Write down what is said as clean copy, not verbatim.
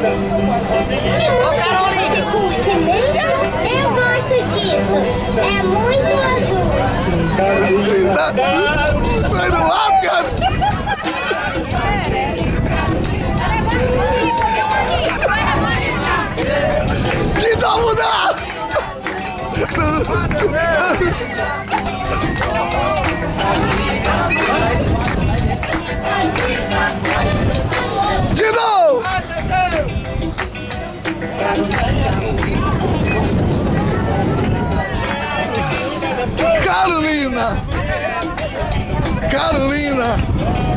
Ô, Carolina! Curte mesmo? Eu gosto disso. É muito adulto. Sai do lado, cara! De novo, não! De novo! Carolina! Carolina!